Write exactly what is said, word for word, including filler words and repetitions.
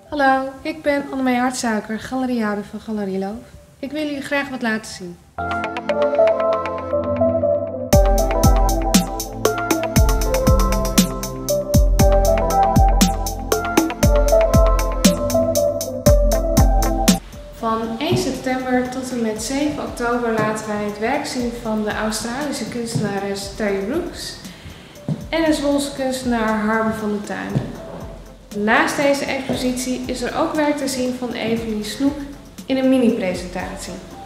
Hallo, ik ben Annemij Hartsuiker, galeriehouder van Galerie Loof. Ik wil jullie graag wat laten zien. Van één september tot en met zeven oktober laten wij het werk zien van de Australische kunstenares Terry Brooks en de Zwolse kunstenaar Harbe van der Tuinen. Naast deze expositie is er ook werk te zien van Evelie Snoek in een mini-presentatie.